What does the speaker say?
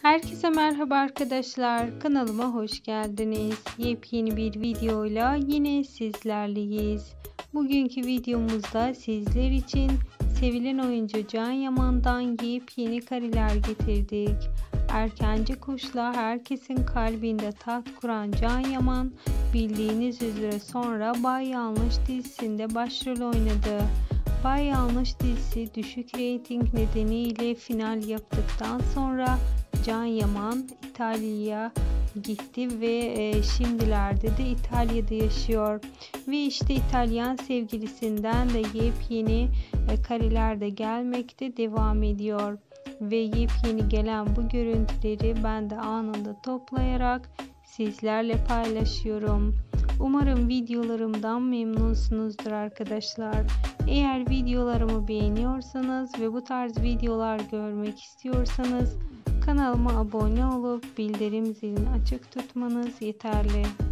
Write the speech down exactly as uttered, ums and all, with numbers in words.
Herkese merhaba arkadaşlar. Kanalıma hoş geldiniz. Yepyeni bir videoyla yine sizlerleyiz. Bugünkü videomuzda sizler için sevilen oyuncu Can Yaman'dan yepyeni kareler getirdik. Erkenci kuşla herkesin kalbinde taht kuran Can Yaman, bildiğiniz üzere sonra Bay Yanlış dizisinde başrol oynadı. Bay Yanlış dizisi düşük reyting nedeniyle final yaptıktan sonra Can Yaman İtalya'ya gitti ve e, şimdilerde de İtalya'da yaşıyor. Ve işte İtalyan sevgilisinden de yepyeni e, kareler de gelmekte devam ediyor. Ve yepyeni gelen bu görüntüleri ben de anında toplayarak sizlerle paylaşıyorum. Umarım videolarımdan memnunsunuzdur arkadaşlar. Eğer videolarımı beğeniyorsanız ve bu tarz videolar görmek istiyorsanız kanalıma abone olup bildirim zilini açık tutmanız yeterli.